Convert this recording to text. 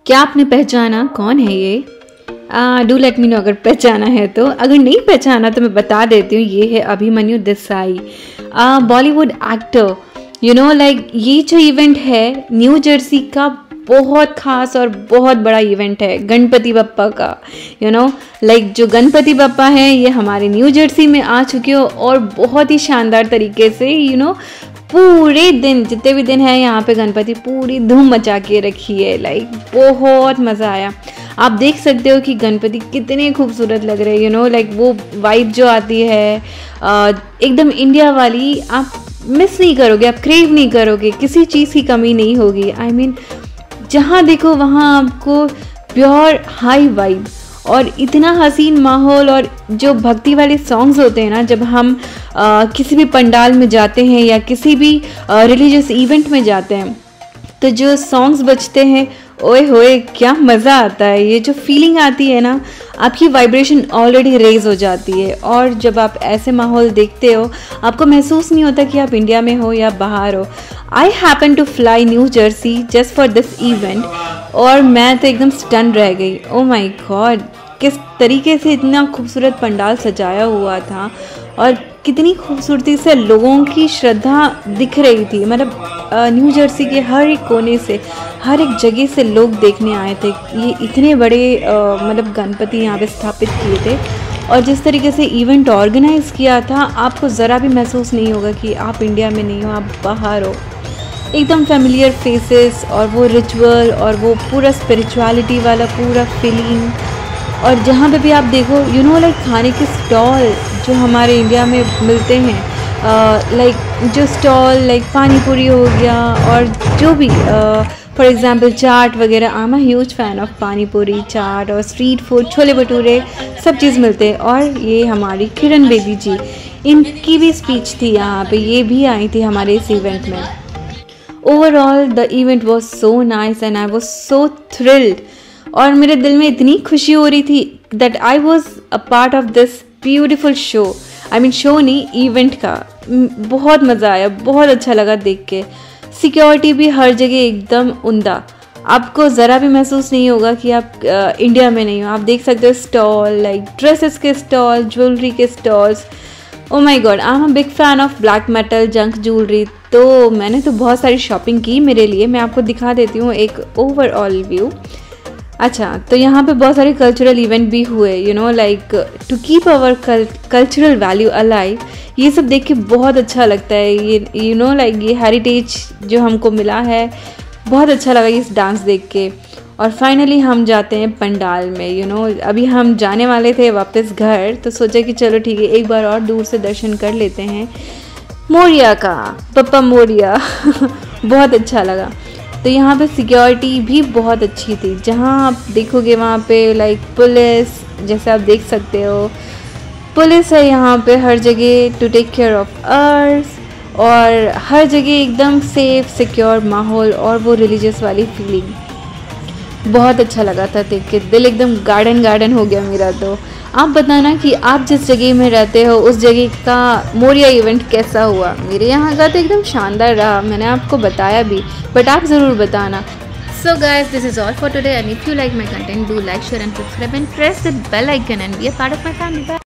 क्या आपने पहचाना कौन है ये? डू लेट मी नो अगर पहचाना है तो। अगर नहीं पहचाना तो मैं बता देती हूँ, ये है अभिमन्यु देसाई, बॉलीवुड एक्टर। लाइक ये जो इवेंट है न्यू जर्सी का बहुत खास और बहुत बड़ा इवेंट है गणपति बप्पा का। लाइक जो गणपति बप्पा है ये हमारे न्यू जर्सी में आ चुके हो और बहुत ही शानदार तरीके से पूरे दिन जितने भी दिन है यहाँ पे गणपति पूरी धूम मचा के रखी है। लाइक बहुत मज़ा आया। आप देख सकते हो कि गणपति कितने खूबसूरत लग रहे हैं। लाइक वो वाइब जो आती है एकदम इंडिया वाली, आप मिस नहीं करोगे, आप क्रेव नहीं करोगे, किसी चीज़ की कमी नहीं होगी। I mean, जहाँ देखो वहाँ आपको प्योर हाई वाइब और इतना हसीन माहौल। और जो भक्ति वाले सॉन्ग्स होते हैं ना, जब हम किसी भी पंडाल में जाते हैं या किसी भी रिलीजियस इवेंट में जाते हैं तो जो सॉन्ग्स बजते हैं, ओए होए क्या मज़ा आता है। ये जो फीलिंग आती है ना, आपकी वाइब्रेशन ऑलरेडी रेज हो जाती है। और जब आप ऐसे माहौल देखते हो आपको महसूस नहीं होता कि आप इंडिया में हो या बाहर हो। I happen to fly New Jersey just for this event और मैं तो एकदम स्टन रह गई। ओ माई गॉड, किस तरीके से इतना खूबसूरत पंडाल सजाया हुआ था और कितनी खूबसूरती से लोगों की श्रद्धा दिख रही थी। मतलब न्यू जर्सी के हर एक कोने से, हर एक जगह से लोग देखने आए थे। ये इतने बड़े मतलब गणपति यहाँ पे स्थापित किए थे और जिस तरीके से इवेंट ऑर्गेनाइज किया था, आपको ज़रा भी महसूस नहीं होगा कि आप इंडिया में नहीं हो, आप बाहर हो। एकदम फैमिलियर फेसेस और वो रिचुअल और वो पूरा स्पिरिचुअलिटी वाला पूरा फीलिंग। और जहाँ पे भी आप देखो लाइक खाने के स्टॉल जो हमारे इंडिया में मिलते हैं, लाइक जो स्टॉल लाइक पानी पूरी हो गया और जो भी फॉर एग्जांपल चाट वगैरह। I am a huge fan of pani puri, चाट और स्ट्रीट फूड, छोले भटूरे सब चीज़ मिलते हैं। और ये हमारी किरण बेदी जी, इनकी भी स्पीच थी यहाँ पे, ये भी आई थी हमारे इस इवेंट में। Overall the event was so nice and I was so thrilled और मेरे दिल में इतनी खुशी हो रही थी that I was a part of this beautiful show. I mean show नहीं, इवेंट का। बहुत मज़ा आया, बहुत अच्छा लगा देख के। सिक्योरिटी भी हर जगह एकदम उम्दा, आपको ज़रा भी महसूस नहीं होगा कि आप इंडिया में नहीं हो। आप देख सकते हो स्टॉल लाइक ड्रेसेस के स्टॉल, ज्वेलरी के stalls. Oh my God, I am a big fan of black metal junk jewellery, तो मैंने तो बहुत सारी शॉपिंग की मेरे लिए। मैं आपको दिखा देती हूँ एक ओवरऑल व्यू। अच्छा, तो यहाँ पे बहुत सारे कल्चरल इवेंट भी हुए, like to keep our cultural value alive. ये सब देख के बहुत अच्छा लगता है। ये लाइक ये हेरिटेज जो हमको मिला है, बहुत अच्छा लगा इस डांस देख के। और फाइनली हम जाते हैं पंडाल में। अभी हम जाने वाले थे वापस घर, तो सोचा कि चलो ठीक है एक बार और दूर से दर्शन कर लेते हैं मोरिया का, पप्पा मोरिया। बहुत अच्छा लगा। तो यहाँ पे सिक्योरिटी भी बहुत अच्छी थी। जहाँ आप देखोगे वहाँ पे लाइक पुलिस, जैसे आप देख सकते हो पुलिस है यहाँ पे हर जगह to take care of ours. और हर जगह एकदम सेफ सिक्योर माहौल और वो रिलीजियस वाली फीलिंग बहुत अच्छा लगा था देख के। दिल एकदम गार्डन हो गया मेरा। तो आप बताना कि आप जिस जगह में रहते हो उस जगह का मोरिया इवेंट कैसा हुआ। मेरे यहाँ का तो एकदम शानदार रहा, मैंने आपको बताया भी, बट आप ज़रूर बताना। So guys, this is all for today and if you like my content, do like, share and subscribe and press the bell icon and be a part of my family. Bye.